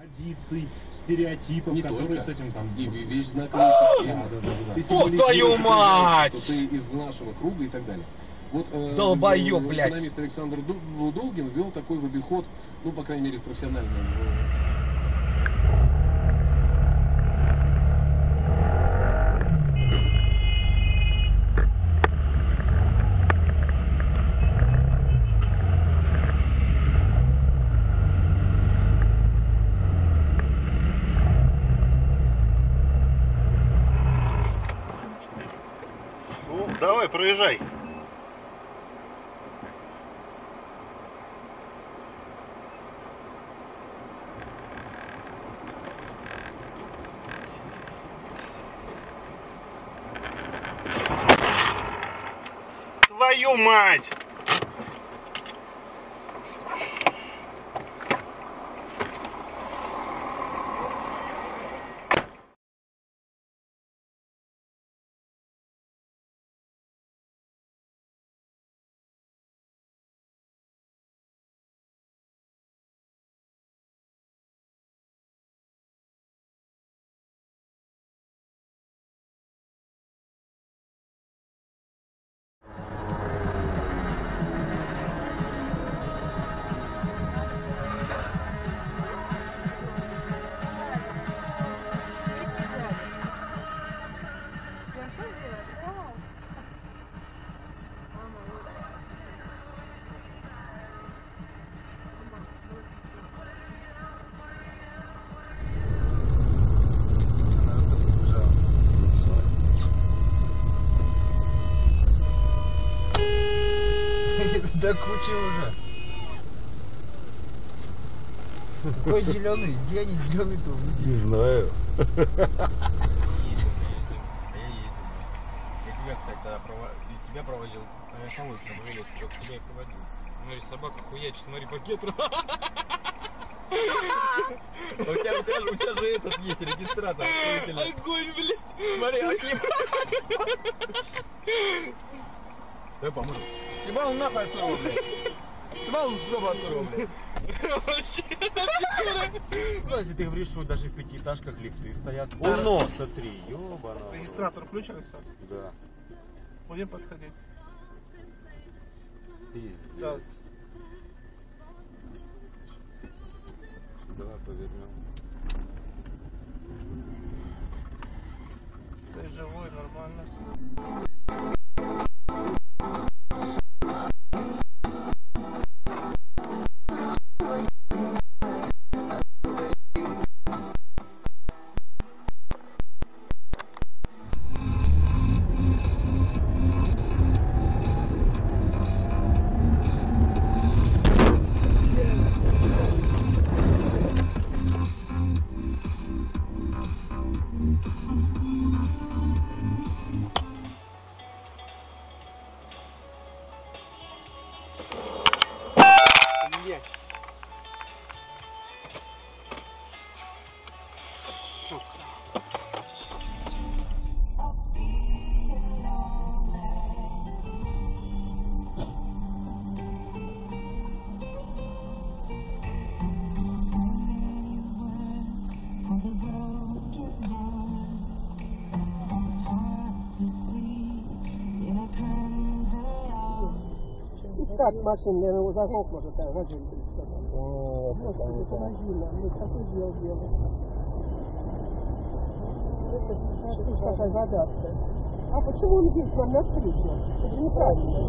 Традиций, стереотипов, которые с этим там... И вещь знаковая система. Ох, твою мать! Что ты из нашего круга и так далее. Вот долбоёб, блядь. Экономист Александр Долгин вел такой в обиход, ну, по крайней мере, в профессиональном. Ну, давай, проезжай. Твою мать! Да куча уже. Какой зеленый? Где они зеленый-то увидели? Не знаю. Я тебя, кстати, тебя проводил. Я сам лучше проводил, только тебя и проводил. Смотри, собака хуячит, смотри, пакет. У тебя же этот есть регистратор. Огонь, блядь. Смотри, огонь. Давай поможем. Ебал он нахуй отсюда, блядь. Ебал он жопу отсюда, блядь. Ну, если ты говоришь, что даже в пятиэтажках лифты стоят. О, смотри, ёбана. Регистратор включен? Да. Будем подходить. Пиздец. Давай повернем. Ты живой, нормально. Так, машина, наверное, его заглох, может, так, вот же. Господи, помоги нам, мы такое дело делаем. Это что такая вода-то? А почему он едет к нам навстречу? Это же неправильно.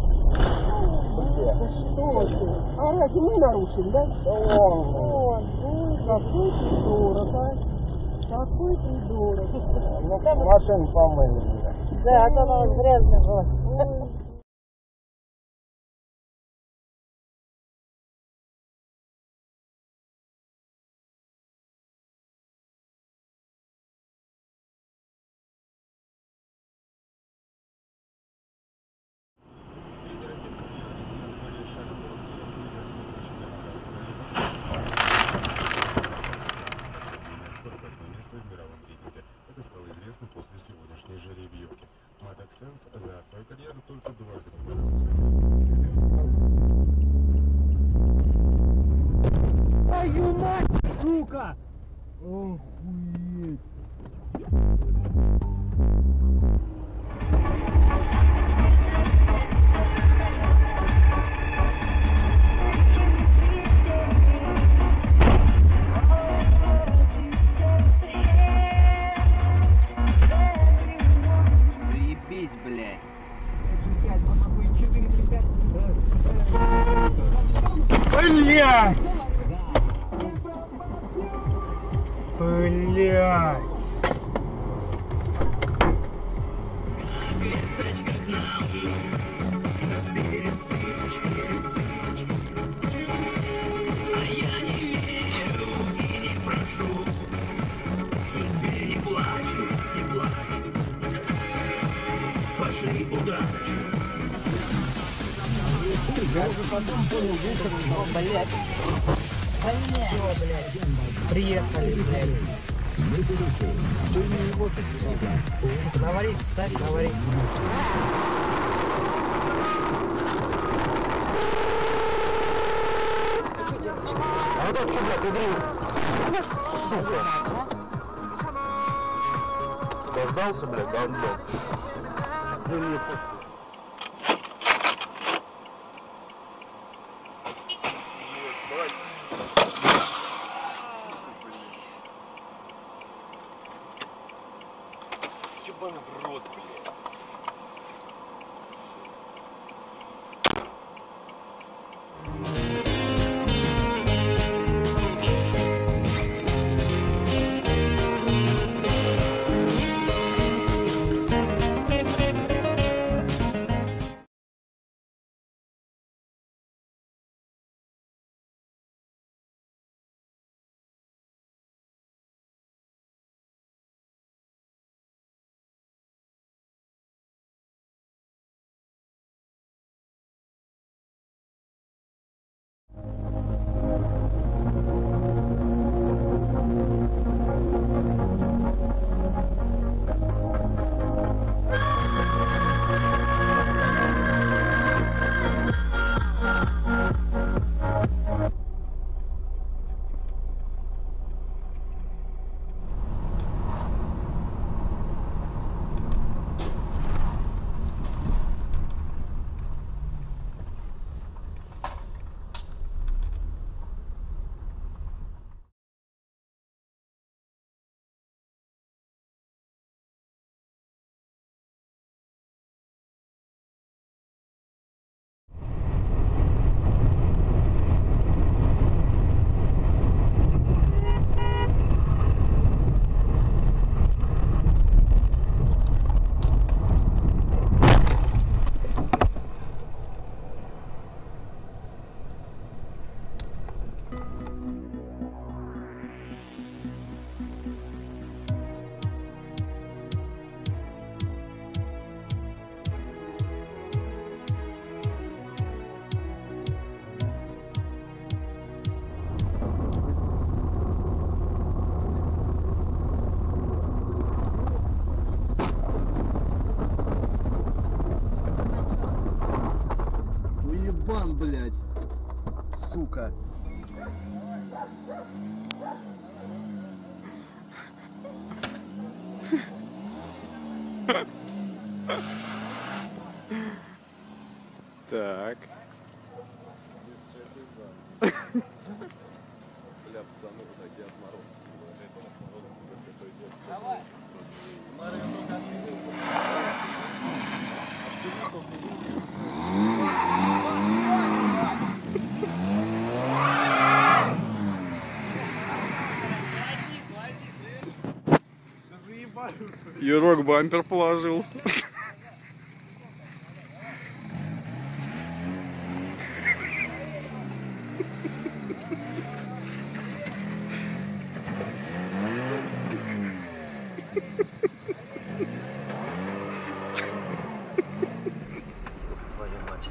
Да что ты? А разве мы нарушим, да? Он. Какой придурок, а? Какой придурок. Ну, как машину помыли. Да, а то она грязная была. Это стало известно после сегодняшней жеребьевки. Маток Сенс за свою карьеру только дважды попадался. Твою мать! сука! Охуеть! Заебись, блядь. Блять! Блять! Я уже потом понял, вечером, но, блядь. Все, блядь. Приехали, блядь. На аварийку ставь, на аварийку. А вот это что, блядь, убери? Дождался, блядь, да, блядь. Ебаный в рот, блядь. Уебан, блядь. Сука. Так. Бля, пацаны, вот такие отморозки. Давай. Юрок бампер положил. Твою мать.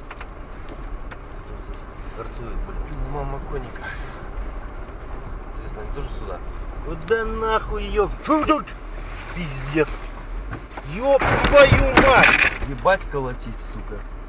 Горцует, блин. Мама коника. Интересно, они тоже сюда? Куда нахуй ее? Фу тут! Пиздец. Ёб твою мать! Ебать колотить, сука.